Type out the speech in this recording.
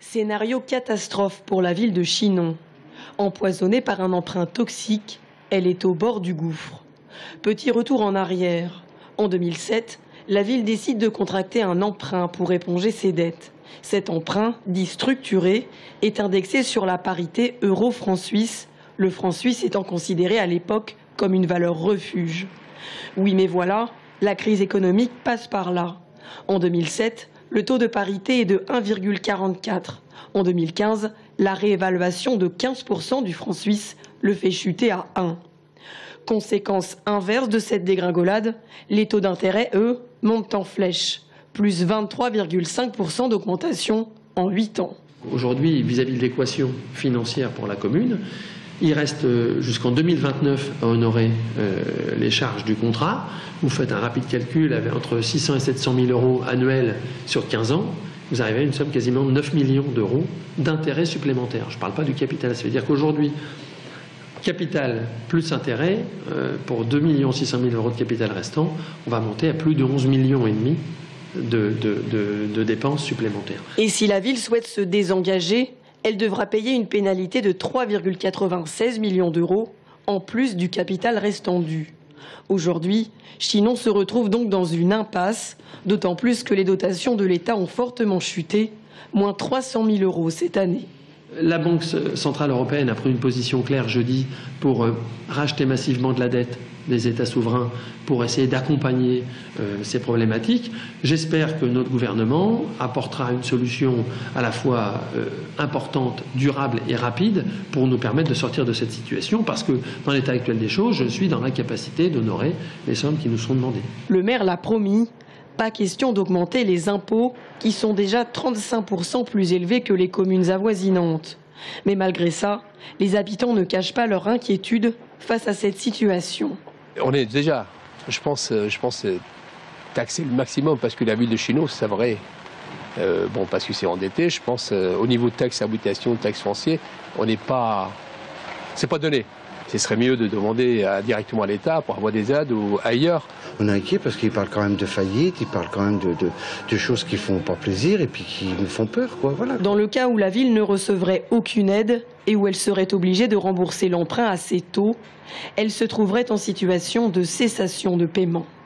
Scénario catastrophe pour la ville de Chinon. Empoisonnée par un emprunt toxique, elle est au bord du gouffre. Petit retour en arrière. En 2007, la ville décide de contracter un emprunt pour éponger ses dettes. Cet emprunt, dit structuré, est indexé sur la parité euro-franc suisse, le franc suisse étant considéré à l'époque comme une valeur refuge. Oui, mais voilà, la crise économique passe par là. En 2007, le taux de parité est de 1,44. En 2015, la réévaluation de 15% du franc suisse le fait chuter à 1. Conséquence inverse de cette dégringolade, les taux d'intérêt, eux, montent en flèche. Plus 23,5% d'augmentation en 8 ans. Aujourd'hui, vis-à-vis de l'équation financière pour la commune, il reste jusqu'en 2029 à honorer les charges du contrat. Vous faites un rapide calcul avec entre 600 et 700 000 euros annuels sur 15 ans. Vous arrivez à une somme quasiment de 9 millions d'euros d'intérêts supplémentaires. Je ne parle pas du capital. Ça veut dire qu'aujourd'hui, capital plus intérêt, pour 2 600 000 euros de capital restant, on va monter à plus de 11,5 millions de dépenses supplémentaires. Et si la ville souhaite se désengager, elle devra payer une pénalité de 3,96 millions d'euros, en plus du capital restant dû. Aujourd'hui, Chinon se retrouve donc dans une impasse, d'autant plus que les dotations de l'État ont fortement chuté, moins 300 000 euros cette année. La Banque centrale européenne a pris une position claire jeudi pour racheter massivement de la dette des États souverains pour essayer d'accompagner ces problématiques. J'espère que notre gouvernement apportera une solution à la fois importante, durable et rapide pour nous permettre de sortir de cette situation parce que dans l'état actuel des choses, je suis dans l'incapacité d'honorer les sommes qui nous sont demandées. Le maire l'a promis. Pas question d'augmenter les impôts qui sont déjà 35% plus élevés que les communes avoisinantes. Mais malgré ça, les habitants ne cachent pas leur inquiétude face à cette situation. On est déjà, je pense taxer le maximum parce que la ville de Chinon, c'est vrai, parce que c'est endetté, je pense au niveau de taxes habitation, taxes foncières, on n'est pas, c'est pas donné. Ce serait mieux de demander directement à l'État pour avoir des aides ou ailleurs. On est inquiet parce qu'ils parlent quand même de faillite, ils parlent quand même de choses qui font pas plaisir et puis qui nous font peur, quoi. Voilà. Dans le cas où la ville ne recevrait aucune aide et où elle serait obligée de rembourser l'emprunt à ses taux, elle se trouverait en situation de cessation de paiement.